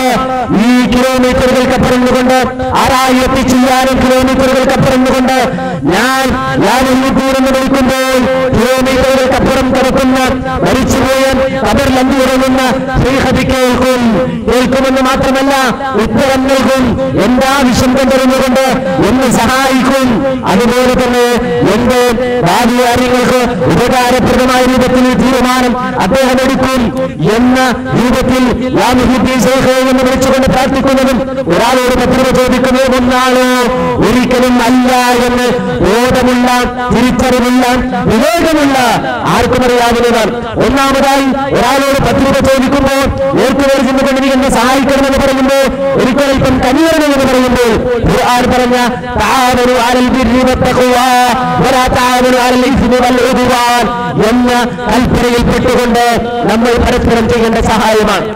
ഈ കിലോമീറ്ററുകൾക്കപ്പുറന്നുകൊണ്ട് 6000 കിലോമീറ്ററുകൾക്കപ്പുറന്നുകൊണ്ട് ഞാൻ എന്ന് വിളിക്കുമ്പോൾ കിലോമീറ്ററുകൾക്കപ്പുറം കിടക്കുന്ന മരിച്ചുപോയ ഖബറിൽ അന്തിയുറങ്ങുന്ന ശ്രീഹതി കേൾക്കുമെന്ന് മാത്രമല്ല ഉത്തരം നൽകും. എന്റെ ആവശ്യം കൊണ്ടിരുന്നുകൊണ്ട് എന്നെ സഹായിക്കും. അതുപോലെ തന്നെ എന്റെ ഭാവി കാര്യങ്ങൾക്ക് ഉപകാരപ്രദമായ രൂപത്തിൽ തീരുമാനം അദ്ദേഹം എടുക്കും എന്ന രൂപത്തിൽ എന്ന് വിളിച്ചുകൊണ്ട് പ്രാർത്ഥിക്കുന്നതും ഒരാളോട് പത്രിക ചോദിക്കുന്നതും ഒന്നാണ്. ഒരിക്കലും അല്ല എന്ന് ബോധമുള്ള, തിരിച്ചറിവുള്ള, വിവേകമുള്ള ആർക്കും അറിയാവുന്നതാണ്. ഒന്നാമതായി ഒരാളോട് പത്രിക ചോദിക്കുമ്പോൾ നേർക്കുവേണ്ടി ചെന്നുകൊണ്ട് നീ എന്നെ സഹായിക്കണമെന്ന് പറയുമ്പോൾ ഒരിക്കലും കനിയണമെന്ന് പറയുമ്പോൾ ഖുർആൻ പറഞ്ഞ തആവനു അലൽ ബിർരി വത്തഖ്വാ വലാ തആവനു അലൽ ഇസ്മി വൽ ഉദ്വാൻ എന്ന കൽപ്പനയിൽപ്പെട്ടുകൊണ്ട് നമ്മൾ പരസ്പരം ചെയ്യേണ്ട സഹായമാണ്.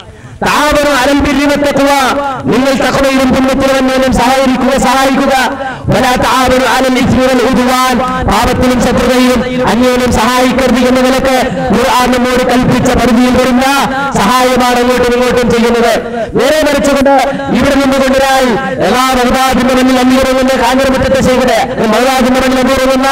താവനു അലൽ ബിർരി വത്തഖ്വാ, നിങ്ങൾ തഖ്വയിലും പുണ്യത്തിലും സഹായിക്കുക. വലാ തആവനു അലൽ ഇസ്മി വൽ ഉദ്വാൻ, പാപത്തിലും ശത്രുതയിലും അന്യോന്യം സഹായിക്കരുത് എന്ന നിലക്ക് ഖുർആൻ നമ്മോട് കൽപ്പിച്ച പരിധിയിൽ വരുന്ന സഹായമാണ് അങ്ങോട്ടും ഇങ്ങോട്ടും ചെയ്യുന്നത്. നേരെ മറിച്ചുകൊണ്ട് ഇവിടെ നിന്നുകൊണ്ടിരായി എല്ലാ മഹദാദിന്റെ മണ്ണിൽ അന്തിയുറങ്ങുന്ന കാഞ്ഞിരമുറ്റത്തെ ചെയ്തത് മഹദാദിന്റെ മണ്ണിൽ അന്തിയുറങ്ങുന്ന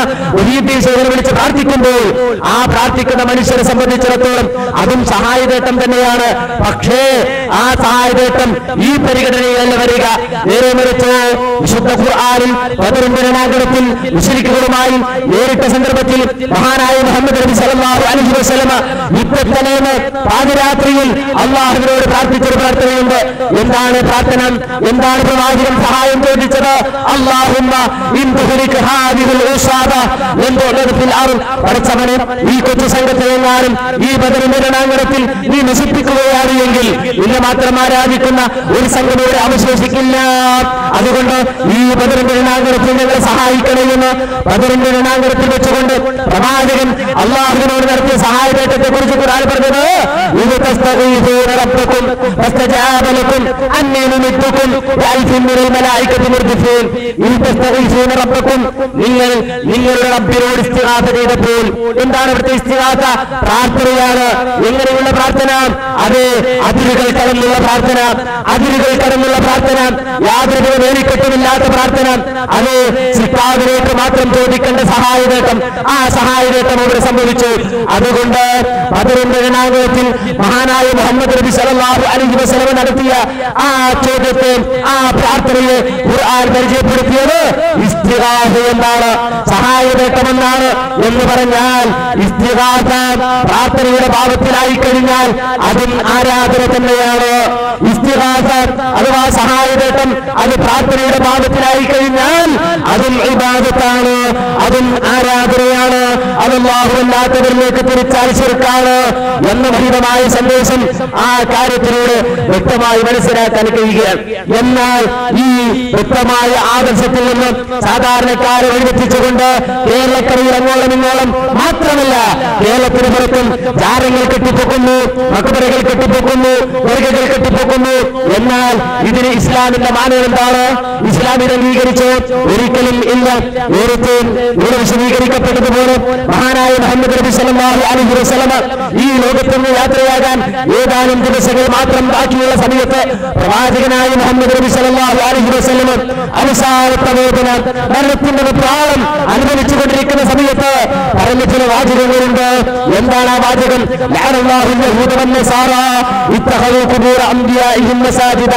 ഒരു വിളിച്ച് പ്രാർത്ഥിക്കുമ്പോൾ ആ പ്രാർത്ഥിക്കുന്ന മനുഷ്യരെ സംബന്ധിച്ചിടത്തോളം അതും സഹായതേട്ടം തന്നെയാണ്. പക്ഷേ ആ സഹായതേട്ടം ഈ പരിഗണനയിലല്ല വരിക. നേരെ മറിച്ച് വിശുദ്ധ ഖുർആനിൽ ബദറിന്റെ രണാങ്കണത്തിൽ മുശ്രിക്കുകളുമായി നേരിട്ട സന്ദർഭത്തിൽ മഹാനായ മുഹമ്മദ് നബി സല്ലല്ലാഹു അലൈഹി വസല്ലമ യുദ്ധത്തലേന്ന് പാതിരാത്രിയിൽ അല്ലാഹുവിനോട് പ്രാർത്ഥിച്ചൊരു പ്രാർത്ഥനയുണ്ട്. എന്താണ് പ്രാർത്ഥന? എന്താണ് പ്രവാചകൻ സഹായം ചോദിച്ചത്? അല്ലാഹുമ്മ ഇൻ തുഹ്ലിക ഹാദിഹിൽ ഉസാബ ലൻതുഅദ ഫിൽ അർദ്, പടച്ചവനെ ഈ കൊച്ചു സംഘത്തെയെങ്ങാനും ഈ ബദറിന്റെ രണാങ്കണത്തിൽ നീ നശിപ്പിക്കുകയാണ് എങ്കിൽ നിന്നെ മാത്രം ആരാധിക്കുന്ന ഒരു സംഘം ഇവിടെ അവശേഷിക്കില്ല. അതുകൊണ്ട് ഈ ബദറിന്റെ രണാങ്കണത്തിൽ ഞങ്ങളെ സഹായിക്കണമെന്ന് ബദറിന്റെ രണാങ്കണത്തിൽ വെച്ചുകൊണ്ട് പ്രവാചകൻ അല്ലാഹുവിനോട് നടത്തിയ സഹായത്തെ കുറിച്ച് ഖുർആൻ പറഞ്ഞത് ഇത് തസ്തഗീസൂന റബ്ബക്കും ഫസ്തജാബ ലക്കും അന്നീ നുമിദ്ദുക്കും ബിഅൽഫിൻ മിനൽ മലായികത്തി മുർദിഫീൻ. ഇത് തസ്തഗീസൂന റബ്ബക്കും, നിങ്ങൾ നിങ്ങളുടെ റബ്ബിനോട് ഇസ്തിഗാസ ചെയ്തപ്പോൾ എന്താണ് ഇവിടുത്തെ ഇസ്തിഗാസ? പ്രാർത്ഥനയാണ്. എങ്ങനെയുള്ള പ്രാർത്ഥന? അത് അതിരുകൾ കടന്നുള്ള പ്രാർത്ഥന, അതിരുകൾ കടന്നുള്ള പ്രാർത്ഥന, യാതൊരു വേലിക്കെട്ടുമില്ലാത്ത പ്രാർത്ഥന. അത് സിത്താവിനേക്ക് മാത്രം ചോദിക്കേണ്ട സഹായനേട്ടം, ആ സഹായനേട്ടം ഇവിടെ സംഭവിച്ചു. അതുകൊണ്ട് ബദറിന്റെ രണാങ്കണത്തിൽ മഹാനായ മുഹമ്മദ് നബി സല്ലല്ലാഹു അലൈഹി വസല്ലം നടത്തിയ ആ ചോദ്യത്തെ, ആ പ്രാർത്ഥനയെ ഖുർആൻ പരിചയപ്പെടുത്തിയത് ഇസ്തിഗാസ എന്നാണ്, സഹായനേട്ടമെന്നാണ്. എന്ന് പറഞ്ഞാൽ ഇസ്തിഗാസ പ്രാർത്ഥനയുടെ ഭാവത്തിലായി കഴിഞ്ഞാൽ അതും ആരാധന തന്നെയാണ്. ഇസ്തിഗാസ അഥവാ സഹായനേട്ടം അത് പ്രാർത്ഥനയുടെ ഭാവത്തിലായി കഴിഞ്ഞാൽ അതും ഇബാദത്താണ്, അതും ആരാധനയാണ്. അത് അല്ലാഹുവല്ലാത്തവരിലേക്ക് തിരിച്ചാൽ ശിർക്കാണ് എന്ന മഹിതമായ സന്ദേശം ആ കാര്യത്തിലൂടെ വ്യക്തമായി മനസ്സിലാക്കാൻ കഴിയുകയാണ്. എന്നാൽ ഈ വ്യക്തമായ ആദർശത്തിൽ നിന്ന് സാധാരണക്കാരെ വഴിതെറ്റിച്ചുകൊണ്ട് കേരളക്കരയിൽ അങ്ങോളം ഇങ്ങോളം മാത്രമല്ല കേരളത്തിന് പുറത്തും ജാരങ്ങൾ കെട്ടിപ്പൊക്കുന്നു, മക്ബറകൾ കെട്ടിപ്പൊക്കുന്നു, ദർഗകൾ കെട്ടിപ്പൊക്കുന്നു. എന്നാൽ ഇതിന് ഇസ്ലാമിന്റെ മാനദണ്ഡം എന്താണ്? ഇസ്ലാം ഇത് അംഗീകരിച്ചോ? ഒരിക്കലും ഇല്ല. നേരത്തെ ഇവിടെ വിശദീകരിക്കപ്പെട്ടതുപോലെ മഹാനായ മുഹമ്മദ് നബി സല്ലല്ലാഹു അലൈഹി വസല്ലം ഈ ലോകത്ത് നിന്ന് യാത്രയാകാൻ ഏതാനും ദിവസങ്ങൾ മാത്രം ബാക്കിയുള്ള സമയത്ത് പ്രവാചകനായ മുഹമ്മദ് നബി സല്ലല്ലാഹു അലൈഹി വസല്ലം അവസാനത്തെ വേദന, മരണത്തിന്റെ വെപ്രാളം അനുഭവിച്ചുകൊണ്ടിരിക്കുന്ന സമയത്ത് പറഞ്ഞ ചില വാചകങ്ങളുണ്ട്. എന്താണ് ആ വാചകം? ലഅനല്ലാഹു യഹൂദ വന്നസാറാ ഇത്തഖദൂ ഖുബൂറ അംബിയാഇഹിം മസാജിദ.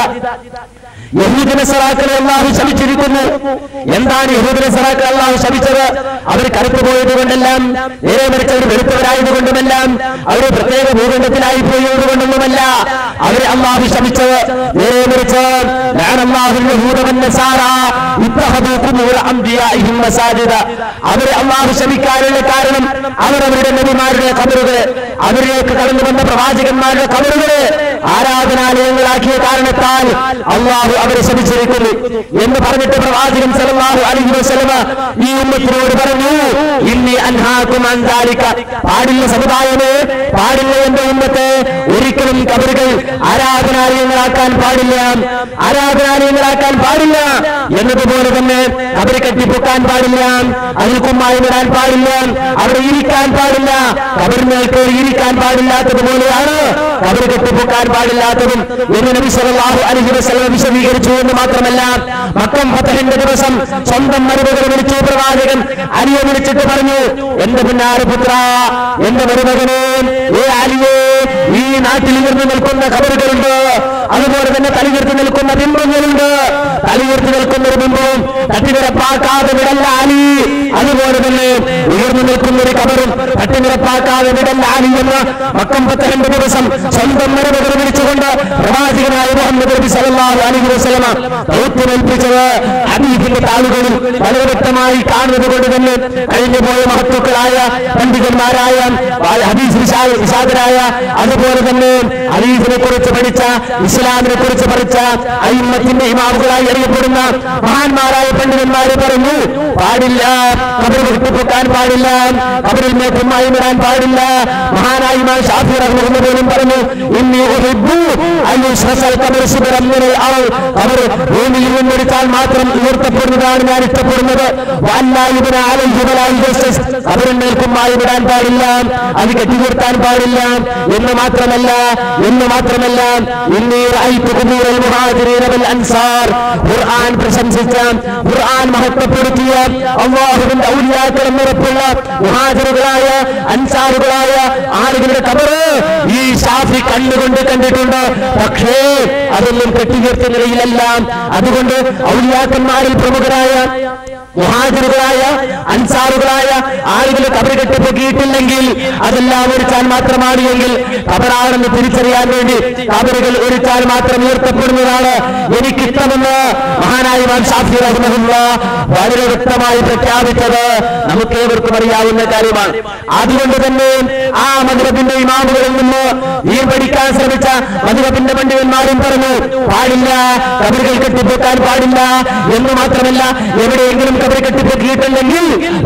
യഹൂദ നസറാക്കളെ അല്ലാഹു ശപിച്ചിരിക്കുന്നു. എന്താണ് യഹൂദ നസറാക്കളെ അല്ലാഹു ശപിച്ചത്? അവർ കറുത്തുപോയത് കൊണ്ടെല്ലാം, നേരെ മറിച്ച് അവർ വെളുത്തവരായതുകൊണ്ടുമെല്ലാം, അവർ പ്രത്യേക ഭൂഖണ്ഡത്തിലായി പോയത് കൊണ്ടൊന്നുമല്ല അവരെ അല്ലാഹു ശപിച്ചത്. നേരെ മറിച്ച് അവരെ അല്ലാഹു ശപിക്കാനുള്ള കാരണം അവരവരുടെ നബിമാരുടെ ഖബറുകളെ, അവരിലേക്ക് കടന്നു വന്ന പ്രവാചകന്മാരുടെ ഖബറുകളെ ആരാധനാലയങ്ങളാക്കിയ കാരണത്താൽ അല്ലാഹു അവരെ ശപിച്ചിരിക്കുന്നു എന്ന് പറഞ്ഞിട്ട് പ്രവാചകൻ സല്ലല്ലാഹു അലൈഹി വസല്ലം ഈ ഉമ്മത്തിനോട് പറഞ്ഞു, ഇന്നി അൻഹാകും അൻ ദാലിക. പാടില്ല സമുദായമേ, പാടില്ല എന്റെ ഉമ്മത്തെ, ഒരിക്കലും ഖബറുകൾ ആരാധനാലയങ്ങളാക്കാൻ പാടില്ല, ആരാധനാലയങ്ങളാക്കാൻ പാടില്ല. എന്നതുപോലെ തന്നെ അവരെ കെട്ടിപ്പൊക്കാൻ പാടില്ല, അതിൽ കുമ്മായം ഇടാൻ പാടില്ല, അവിടെ ഇരിക്കാൻ പാടില്ല, കബറിനേൽക്ക് ഇരിക്കാൻ പാടില്ലാത്തതുപോലെയാണ് കബർ കെട്ടിപ്പൊക്കാൻ പാടില്ലാത്തതും എന്ന് നബി സല്ലല്ലാഹു അലൈഹി വസല്ലം വിശദീകരിച്ചു. എന്ന് മാത്രമല്ല, മക്കം ഫതഹിന്റെ ദിവസം സ്വന്തം മരുമകനെ വിളിച്ചു പ്രവാചകൻ. അലിയെ വിളിച്ചിട്ട് പറഞ്ഞു, എന്റെ പുന്നാരപുത്ര, എന്റെ മരുമകനെ, അലിയെ, ഈ നാട്ടിൽ ഉയർന്നു നിൽക്കുന്ന ഖബറുകളുണ്ട്, അതുപോലെ തന്നെ തലയുയർത്തി നിൽക്കുന്ന ബിംബങ്ങളുണ്ട്. തലയുയർത്തി നിൽക്കുന്ന ഒരു ബിംബവും തട്ടിനിറപ്പാക്കാതെ വിടല്ല അലി, അതുപോലെ തന്നെ ഉയർന്നു നിൽക്കുന്ന ഒരു ഖബറും തട്ടിനിറപ്പാക്കാതെ വിടല്ല അലി എന്ന് മക്കം ഫതഹിന്റെ ദിവസം സ്വന്തം മരുമകനെ വിളിച്ചുകൊണ്ട് പ്രവാചകനായ മുഹമ്മദ് നബി സല്ലല്ലാഹു അലൈഹി വസല്ലം ദൗത്യമേൽപ്പിച്ചത് ഹദീസിന്റെ താളുകളിൽ വളരെ വ്യക്തമായി കാണുന്നത് കൊണ്ട് തന്നെ കഴിഞ്ഞുപോയ മഹത്തുക്കളായ പണ്ഡിതന്മാരായ ഹദീസ് വിശാദരായ, അതുപോലെ തന്നെ ഹദീസിനെ കുറിച്ച് പഠിച്ച, ഇസ്ലാമിനെ കുറിച്ച് പഠിച്ച അയിമ്മത്തിന്റെ ഇമാമുകളായി അറിയപ്പെടുന്ന മഹാന്മാരായ പണ്ഡിതന്മാരെ പറഞ്ഞു, പാടില്ല, ഖബറിൽ കെട്ടിപ്പൊക്കാൻ പാടില്ല, ഖബറിൽ മേഘമായി ഇടാൻ പാടില്ല. മഹാനായ ഇമാം ശാഫിഈ റഹ്മത്തുള്ളാഹി പോലും പറഞ്ഞു, ഇന്നി ഉഹിബ്ബു അൻ യുശ്റസൽ ഖബറു ശിബ്റൻ മിനൽ അർള്, ഖബർ ഭൂമിയിൽ നിന്നൊരിച്ചാൽ മാത്രം ഉയർത്തപ്പെടുന്നതാണ് ഞാൻ ഇഷ്ടപ്പെടുന്നത്. വഅല്ലാ യുബ്ന അലൈഹി വലാ യുജസ്സസ്, ഖബറിന്മേൽ കുമ്മായം ഇടാൻ പാടില്ല, അത് കെട്ടിനിർത്താൻ പാടില്ല. എന്ന് മാത്രമല്ല ഇന്നി റഅയ്തു ഖുബൂറൽ മുഹാജിരീന വൽ അൻസാർ, ഖുർആൻ പ്രശംസിച്ച, ഖുർആൻ മഹത്വപ്പെടുത്തിയ അല്ലാഹുവിന്റെ ഔലിയാക്കൾ എന്നുറപ്പുള്ള മുഹാജിറുകളായ അൻസാറുകളായ ആളുകളുടെ ഖബർ ഈ ശാഫി കണ്ണുകൊണ്ട് കണ്ടിട്ടുണ്ട്. പക്ഷേ അതൊന്നും കെട്ടിനിർത്തിയ നിലയിലല്ല. അതുകൊണ്ട് ഔലിയാക്കന്മാരിൽ പ്രമുഖരായ മുഹാജിറുകളായ അൻസാറുകളായ ആളുകൾ ഖബർ കെട്ടിപ്പൊക്കിയിട്ടില്ലെങ്കിൽ അതെല്ലാം ഒരിച്ചാൽ മാത്രമാണ് എങ്കിൽ ഖബറാണെന്ന് തിരിച്ചറിയാൻ വേണ്ടി ഖബറുകൾ ഒരിച്ചാൽ മാത്രം ഉയർത്തപ്പെടുന്നതാണ് എനിക്കിഷ്ടമെന്ന് മഹാനായ ഇമാം ശാഫിഈ റഹ്മത്തുള്ളാഹി വളരെ വ്യക്തമായി പ്രഖ്യാപിച്ചത് നമുക്കേവർക്കും അറിയാവുന്ന കാര്യമാണ്. അതുകൊണ്ട് തന്നെ ആ മദ്ഹബിന്റെ ഇമാമുകളിൽ നിന്ന് ഈ പഠിക്കാൻ ശ്രമിച്ച മദ്ഹബിന്റെ പണ്ഡിതന്മാരും പറഞ്ഞു, പാടില്ല, ഖബറുകൾ കെട്ടിപ്പൊക്കാൻ പാടില്ല. എന്ന് മാത്രമല്ല, എവിടെയെങ്കിലും ഖബർ കെട്ടിപ്പൊക്കിയിട്ടുണ്ടെങ്കിൽ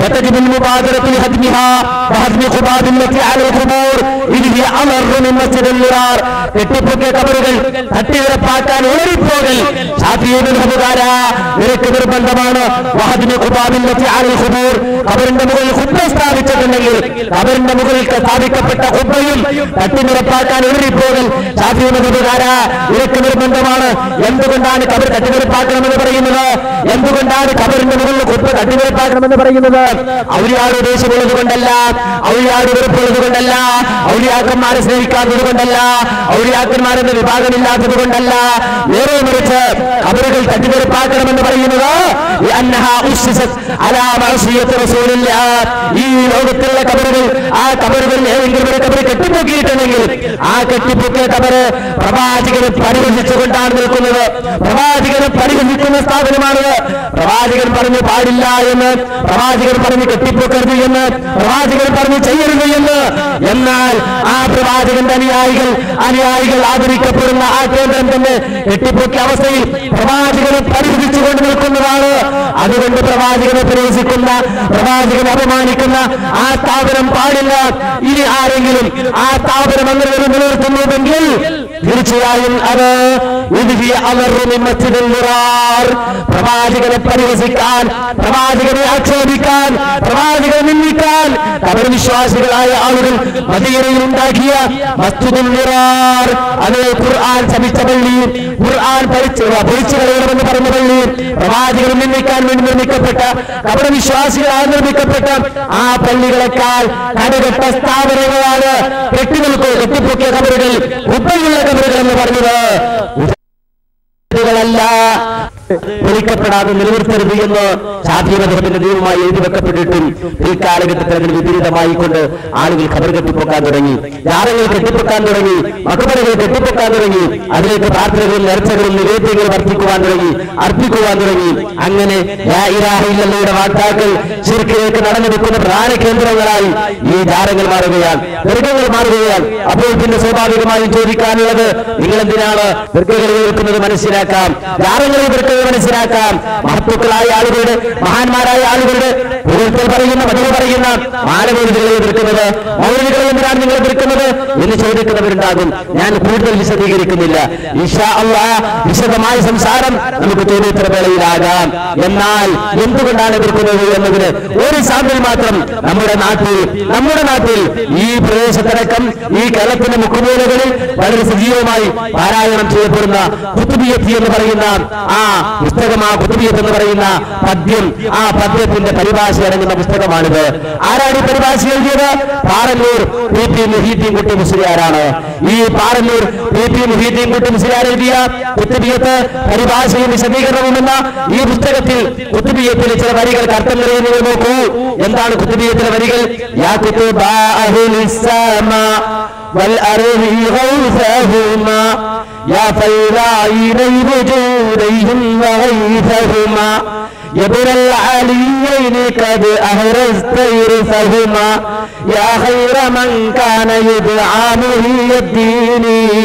കെട്ടിപ്പൊക്കിയ ഖബറുകൾ തട്ടിനിറപ്പാക്കാൻ ഓടിപ്പോകൽ നിനക്ക് നിർബന്ധമാണ്. ഖബറിന്റെ മുകളിൽ ഖുബ്ബ സ്ഥാപിച്ചിട്ടുണ്ടെങ്കിൽ ഖബറിന്റെ മുകളിൽ സ്ഥാപിക്കപ്പെട്ട ഖുബ്ബയും തട്ടിനിറപ്പാക്കാൻ ഓടിപ്പോകൽ ശാഫിഈ മദ്ഹബുകാരാ നിനക്ക് നിർബന്ധമാണ്. എന്തുകൊണ്ടാണ് ഖബർ തട്ടിനിറപ്പാക്കണമെന്ന് പറയുന്നത്? എന്തുകൊണ്ടാണ് ഖബറിന്റെ മുകളിൽ ഖുബ്ബ തട്ടിനിറപ്പാക്കണമെന്ന് പറയുന്നത്? ഔലിയാട് ദേഷ്യമുള്ളത് കൊണ്ടല്ല, ഔലിയാട് വെറുപ്പുള്ളത് കൊണ്ടല്ല, ഔലിയാക്കന്മാരെ സ്നേഹിക്കാത്തത് കൊണ്ടല്ല, ഔലിയാക്കന്മാരെന്ന വിഭാഗമില്ലാത്തത് കൊണ്ടല്ല. നേരെ മറിച്ച് ഖബറുകൾ തട്ടിനിറപ്പാക്കണമെന്ന് പറയുന്നത് ഈ ലോകത്തിലുള്ള ഖബറുകൾ, ആ ഖബറുകളിൽ ഏതെങ്കിലും ഒരു ഖബർ കെട്ടിപ്പൊക്കിയിട്ടുണ്ടെങ്കിൽ ആ കെട്ടിപ്പൊക്കിയ ഖബറ് പ്രവാചകനെ പരിഹസിച്ചുകൊണ്ടാണ് നിൽക്കുന്നത്. പ്രവാചകനെ പരിഹസിക്കുന്ന സ്ഥാപനമാണത്. പ്രവാചകൻ പറഞ്ഞു പാടില്ല എന്ന്, പ്രവാചകൻ പറഞ്ഞു കെട്ടിപ്പൊക്കരുത് എന്ന്, പ്രവാചകൻ പറഞ്ഞു ചെയ്യരുത് എന്ന്. എന്നാൽ ആ പ്രവാചകന്റെ അനുയായികൾ ആദരിക്കപ്പെടുന്ന ആ കേന്ദ്രം തന്നെ കെട്ടിപ്പൊക്കിയ അവസ്ഥയിൽ പ്രവാചകനെ പരിഹസിച്ചുകൊണ്ട് നിൽക്കുന്നതാണ്. അതുകൊണ്ട് പ്രവാചകനെ പരിഹസിക്കുന്ന, പ്രവാചകനെ അപമാനിക്കുന്ന ആ സ്ഥാപനം പാടില്ല. ഇനി ആരെങ്കിലും ആ സ്ഥാപനം അങ്ങനെ നിലനിർത്തുന്നുവെങ്കിൽ തീർച്ചയായും അത് പ്രവാചകനെ പരിഹസിക്കാൻ, പ്രവാചകനെ ആക്ഷേപിക്കാൻ, പ്രവാചകനെ നിന്ദിക്കാൻ ഖബർ വിശ്വാസികളായ ആളുകൾ മദീനയിൽ ഉണ്ടാക്കിയ മസ്ജിദുൽ നിറാർ, അത് ഖുർആൻ ശപിച്ച പള്ളി, ഖുർആൻ പൊളിച്ചു കളയണമെന്ന് പറഞ്ഞ പള്ളി, പ്രവാചകനെ നിന്ദിക്കാൻ വേണ്ടി നിർമ്മിക്കപ്പെട്ട ഖബർ വിശ്വാസികളാൽ നിർമ്മിക്കപ്പെട്ട ആ പള്ളികളെക്കാൾ കടകെട്ട സ്ഥാപനങ്ങളാണ് കെട്ടിപ്പൊക്കിയ ഖബറുകൾ, ഉപ്പയുള്ള ഖബറുകൾ എന്ന് പറഞ്ഞത്. പൊളിക്കപ്പെടാതെ നിലനിർത്തരുത് എന്ന് ശാഫിഈ മദ്ഹബിന്റെ നിയമമായി എഴുതി വെക്കപ്പെട്ടിട്ടും പിൽക്കാലഘട്ടത്തിൽ അതിന് വിപരീതമായി കൊണ്ട് ആളുകൾ ഖബർ കെട്ടിപ്പൊക്കാൻ തുടങ്ങി, ജാറങ്ങൾ കെട്ടിപ്പൊക്കാൻ തുടങ്ങി, മഖബറുകൾ കെട്ടിപ്പൊക്കാൻ തുടങ്ങി, അതിലേക്ക് പ്രാർത്ഥനകളും നേർച്ചകളും നിവേദ്യങ്ങളും അർപ്പിക്കുവാൻ തുടങ്ങി. അങ്ങനെ ലാ ഇലാഹ ഇല്ലല്ലാഹുവിന്റെ വാഗ്ദാക്കൾ ശിർക്കിലേക്ക് നടന്നെടുക്കുന്ന പ്രധാന കേന്ദ്രങ്ങളായി ഈ ജാറങ്ങൾ മാറുകയാണ്, ദർഗകൾ മാറുകയാണ്. അപ്പോൾ പിന്നെ സ്വാഭാവികമായും ചോദിക്കാനുള്ളത്, നിങ്ങൾ എന്തിനാണ് ദർഗകളിൽ നിൽക്കുന്നത്? മനസ്സിലാക്കാം. ജാറങ്ങളിൽ എന്ന് മനസ്സിലാക്കാം. മഹത്തുക്കളായ ആളുകളുടെ, മഹാന്മാരായ ആളുകളുടെ പുകഴ്ത്തൽ പറയുന്ന, മധുര പറയുന്ന മാലമൗലികളെ എതിർക്കുന്നത്, മൗലികളെ എന്തിനാണ് നിങ്ങൾ എതിർക്കുന്നത് എന്ന് ചോദിക്കുന്നവരുണ്ടാകും. ഞാൻ കൂടുതൽ വിശദീകരിക്കുന്നില്ല. ഇൻഷാ അല്ലാഹ് വിശദമായ സംസാരം നമുക്ക് ചോദ്യോത്തരവേളയിലാകാം. എന്നാൽ എന്തുകൊണ്ടാണ് എതിർക്കുന്നത് എന്നതിന് ഒരു സാമ്പിൾ മാത്രം. നമ്മുടെ നാട്ടിൽ ഈ പ്രദേശത്തടക്കം ഈ കേരളത്തിന്റെ മുഖമൂലകളിൽ വളരെ സജീവമായി പാരായണം ചെയ്യപ്പെടുന്ന ഖുത്ബിയത്ത് എന്ന് പറയുന്ന ആ പുസ്തകം, ആ ഖുത്ബിയത്ത് എന്ന് പറയുന്ന പദ്യം, ആ പദ്യത്തിന്റെ പരിഭാഷ അടങ്ങുന്ന പുസ്തകമാണിത്. ആരാണ് ഈ പരിഭാഷ എഴുതിയത്? പാറന്നൂർ PP മുഹീദ്ദീൻ കുട്ടി മുസ്ലിയാരാണ്. ഈ പാറന്നൂർ PP മുഹീദ്ദീൻ കുട്ടി മുസ്ലിയാർ എഴുതിയ ഖുത്ബിയത്ത് പരിഭാഷയും വിശദീകരണവും എന്ന ഈ പുസ്തകത്തിൽ ഖുത്ബിയത്തിലെ ചില വരികൾക്ക് അർത്ഥം പറയുന്നത് നോക്കൂ. എന്താണ് ഖുത്ബിയത്തിലെ വരികൾ? യാ കുതുബാ അഹ്ലിസ് സമാ വൽ അർളി ഗൗസഹുമാ യാ ഫൈദാഇ വജൂദിഹിം വഗൈസഹുമാ يبر العليين قد أهرزت إرثهما يا خير من كان يدعى محي الدين.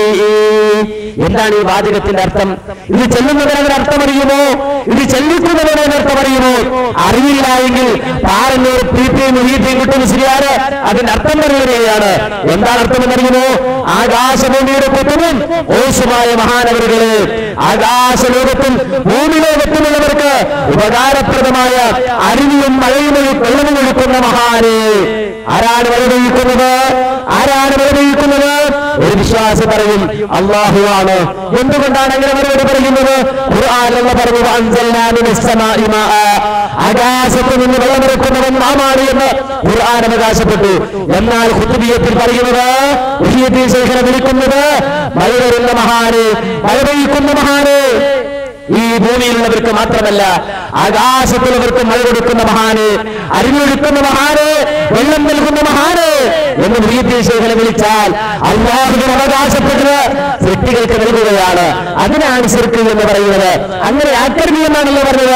എന്താണ് ഈ വാചകത്തിന്റെ അർത്ഥം? ഇത് ചെല്ലുന്നവരവർ അർത്ഥമറിയുമോ? ഇത് ചെല്ലിക്കുന്നവരവർ അർത്ഥമറിയുമോ? അറിയില്ല എങ്കിൽ പാറന്നൂർ PP മുഹീദ്ദീൻ കുട്ടി മുസ്ലിയാർ അതിന്റെ അർത്ഥം പറയുകയാണ്. എന്താണ് അർത്ഥമെന്നറിയുമോ? ആകാശഭൂമിയുടെ കുത്തും ഓസുമായ മഹാനവറുകള്, ആകാശലോകത്തും ഭൂമിലോകത്തുമുള്ളവർക്ക് ഉപകാരപ്രദമായ അരുവിയും മഴയും വെള്ളവും ഒഴുക്കുന്ന മഹാന്. ആരാണ് വഴിവെയ്ക്കുന്നത്? ആരാണ് വഴിവെയ്ക്കുന്നത്? ഒരു വിശ്വാസി പറയും അല്ലാഹുവാണ്. എന്തുകൊണ്ടാണ് അങ്ങനെ മറുപടി പറയുന്നത്? ഖുർആൻ എന്ന് പറഞ്ഞു, അൻസൽനാ മിനസ് സമാഇ മാഅ, ആകാശത്ത് നിന്ന് വെള്ളമിറക്കുന്നവൻ നാമാണ് എന്ന് ഖുർആൻ അവകാശപ്പെട്ടു. എന്നാൽ ഖുത്ബിയത്തിൽ പറയുന്നത്, മുഹീദ്ദീൻ ശൈഖിനെ വിളിക്കുന്നത് മഴ വരുന്ന മഹാന്, മഴ പെയ്ക്കുന്ന മഹാന്. ഈ ഭൂമിയിലുള്ളവർക്ക് മാത്രമല്ല, ആകാശത്തുള്ളവർക്ക് മഴ കൊടുക്കുന്ന മഹാന്, അരിഞ്ഞൊഴുക്കുന്ന മഹാന്, വെള്ളം നൽകുന്ന മഹാന് എന്ന് മുഹീദ്ദീൻ ശൈഖിനെ വിളിച്ചാൽ അല്ലാഹുവിന് അവകാശപ്പെട്ടത് സൃഷ്ടികൾക്ക് നൽകുകയാണ്. അതിനാണ് ശിർക്ക് എന്ന് പറയുന്നത്. അങ്ങനെ ആക്രമിയെന്നാണല്ലോ പറഞ്ഞത്.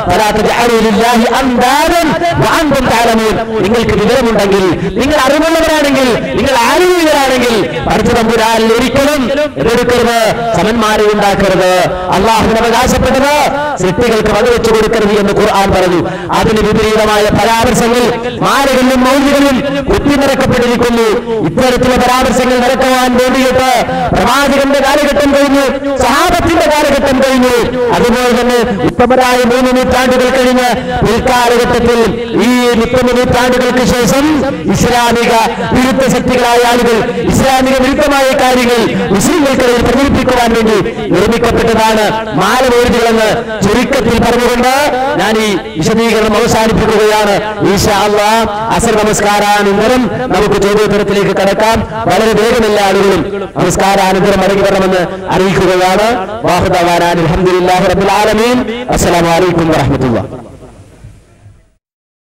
നിങ്ങൾക്ക് വിവരമുണ്ടെങ്കിൽ, നിങ്ങൾ അറിവുള്ളവരാണെങ്കിൽ, നിങ്ങൾ ആരോഗ്യരാണെങ്കിൽ പഠിച്ച തമ്പുരാനിൽ ഒരിക്കലും എതിർക്കരുത്, സമന്മാരെ ഉണ്ടാക്കരുത്. അല്ലാഹുവിന് അവകാശപ്പെട്ടത് സൃഷ്ടികൾക്ക് വകവെച്ചു കൊടുക്കരുത് എന്ന് ഖുർആൻ പറഞ്ഞു. അതിന് വിപരീതമായ പരാമർശങ്ങൾ മാലകളിലും മൗലികളിലും കുത്തിനിറക്കപ്പെട്ടിരിക്കുന്നു. ഇത്തരത്തിലുള്ള പരാമർശങ്ങൾ നിരക്കുവാൻ വേണ്ടിയിട്ട് പ്രവാചകന്റെ കാലഘട്ടം കഴിഞ്ഞു, സഹാബത്തിന്റെ കാലഘട്ടം കഴിഞ്ഞു. അതുപോലെ തന്നെ ഉത്തമരായ 3 നൂറ്റാണ്ടുകൾ കഴിഞ്ഞ് പിൽക്കാലഘട്ടത്തിൽ ഈ 30 നൂറ്റാണ്ടുകൾക്ക് ശേഷം ഇസ്ലാമിക വിരുദ്ധ ശക്തികളായ ആളുകൾ ഇസ്ലാമിക വിരുദ്ധമായ കാര്യങ്ങൾ മുസ്ലിംകൾക്കിടയിൽ പ്രചരിപ്പിക്കുവാൻ വേണ്ടി നിർമ്മിക്കപ്പെട്ടതാണ് മാലമൗലികളെന്ന് ചുരുക്കത്തിൽ പറഞ്ഞുകൊണ്ട് ഞാൻ ഈ വിശദീകരണം അവസാനിപ്പിക്കുകയാണ്. ഇൻഷാ അല്ലാഹ് അസ്ർ നമസ്കാരാനന്തരം നമുക്ക് ചോദ്യോത്തരത്തിലേക്ക് കടക്കാം. വളരെ വേഗമെല്ലാ ആളുകളും നമസ്കാരാനന്തരം മടങ്ങി വരണമെന്ന് അറിയിക്കുകയാണ്. വാഹുദാവാനാൻ അൽഹംദുലില്ലാഹി റബ്ബിൽ ആലമീൻ. അസ്സലാമു അലൈക്കും വറഹ്മത്തുള്ളാഹി.